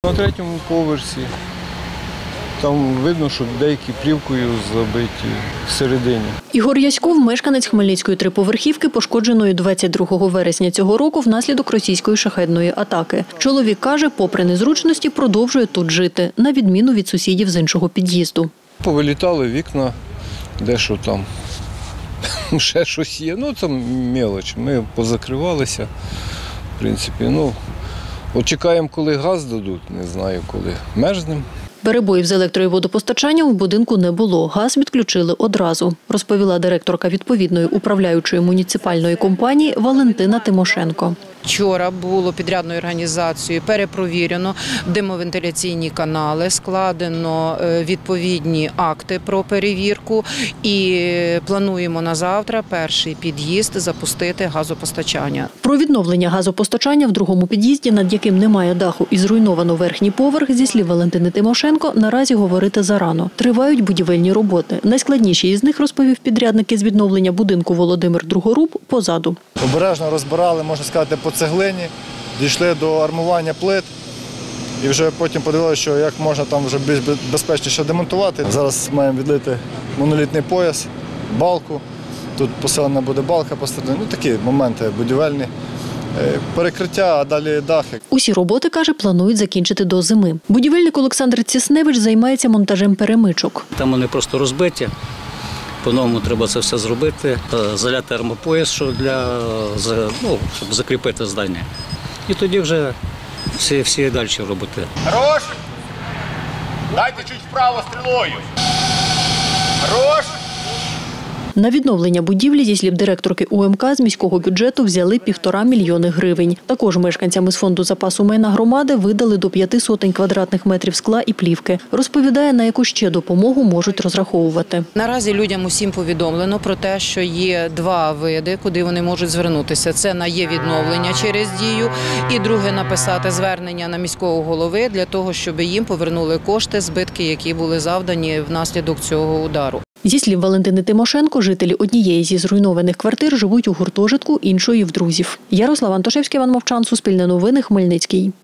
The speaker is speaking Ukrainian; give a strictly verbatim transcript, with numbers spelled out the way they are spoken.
На третьому поверсі. Там видно, що деякі плівкою забиті всередині. Ігор Яськов – мешканець Хмельницької триповерхівки, пошкодженої двадцять другого вересня цього року внаслідок російської шахедної атаки. Чоловік каже, попри незручності, продовжує тут жити, на відміну від сусідів з іншого під'їзду. Повилітали вікна, дещо там, ще щось є. Ну, це мелоч. Ми позакривалися, в принципі. Ну, от чекаємо, коли газ дадуть, не знаю, коли мерзнемо. Перебоїв з електро- і водопостачанням в будинку не було. Газ відключили одразу, розповіла директорка відповідної управляючої муніципальної компанії Валентина Тимошенко. Вчора було підрядною організацією перепровірено димовентиляційні канали, складено відповідні акти про перевірку і плануємо на завтра перший під'їзд запустити газопостачання. Про відновлення газопостачання в другому під'їзді, над яким немає даху і зруйновано верхній поверх, зі слів Валентини Тимошенко, наразі говорити зарано. Тривають будівельні роботи. Найскладніші із них, розповів підрядник із відновлення будинку Володимир Другоруб, позаду. Обережно розбирали, можна сказати, по цеглині, дійшли до армування плит і вже потім подивилися, що як можна там вже більш безпечніше демонтувати. Зараз маємо відлити монолітний пояс, балку, тут поселена буде балка посередині, ну такі моменти будівельні. Перекриття, а далі дахи. Усі роботи, каже, планують закінчити до зими. Будівельник Олександр Цісневич займається монтажем перемичок. Там вони просто розбиті. По-новому треба це все зробити, заляти армопояс, щоб, для, ну, щоб закріпити здання. І тоді вже всі, всі далі роботи. Хорош! Дайте чуть вправо стрілою. Хорош! На відновлення будівлі, зі слів директорки У Ем Ка, з міського бюджету взяли півтора мільйони гривень. Також мешканцям із фонду запасу майна громади видали до п'яти сотень квадратних метрів скла і плівки. Розповідає, на яку ще допомогу можуть розраховувати. Наразі людям усім повідомлено про те, що є два види, куди вони можуть звернутися. Це на є-відновлення через дію і друге – написати звернення на міського голови для того, щоб їм повернули кошти, збитки, які були завдані внаслідок цього удару. Зі слів Валентини Тимошенко, жителі однієї зі зруйнованих квартир живуть у гуртожитку, іншої – в друзів. Ярослав Антошевський, Іван Мовчан, Суспільне новини, Хмельницький.